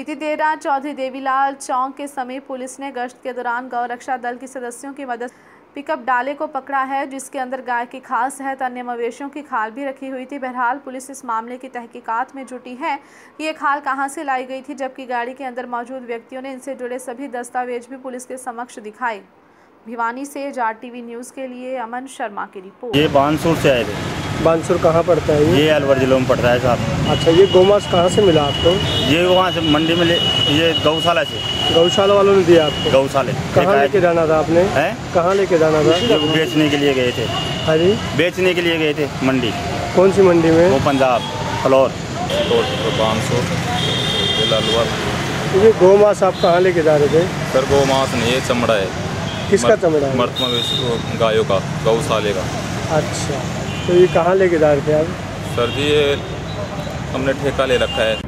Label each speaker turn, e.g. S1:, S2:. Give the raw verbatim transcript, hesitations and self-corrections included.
S1: बीती देर रात चौधरी देवीलाल चौक के समीप पुलिस ने गश्त के दौरान गौ रक्षा दल के सदस्यों की मदद पिकअप डाले को पकड़ा है, जिसके अंदर गाय की खाल सहित अन्य मवेशियों की खाल भी रखी हुई थी। बहरहाल पुलिस इस मामले की तहकीकात में जुटी है कि ये खाल कहां से लाई गई थी, जबकि गाड़ी के अंदर मौजूद व्यक्तियों ने इनसे जुड़े सभी दस्तावेज भी पुलिस के समक्ष दिखाए। भिवानी से जाट टीवी न्यूज़ के लिए अमन शर्मा की रिपोर्ट।
S2: ये बानसूर से आए थे।
S3: बानसूर कहाँ पड़ता है ये?
S2: ये अलवर जिले में पड़ता है साहब।
S3: अच्छा, ये गोमांस कहाँ से मिला आपको?
S2: ये वहाँ से मंडी में ले, ये गौशाला से।
S3: गौशाला वालों ने दिया आपको?
S2: गौशाले।
S3: कहाँ लेके जाना था आपने?
S2: हैं? कहाँ
S3: लेके जाना था?
S2: बेचने के लिए गए थे।
S3: हाँ जी,
S2: बेचने के लिए गए थे मंडी।
S3: कौन सी मंडी में?
S2: वो पंजाब फ्लोर।
S4: बानसूर अलवर।
S3: ये गोमांस आप कहाँ लेके जा रहे थे?
S4: सर गोमांस नहीं, ये चमड़ा है।
S3: किसका चमड़ा है?
S4: मर्द मवेशी गायों का, गौशाले का।
S3: अच्छा, तो ये कहाँ लेके जा रहे थे आप?
S4: सर जी ये हमने ठेका ले रखा है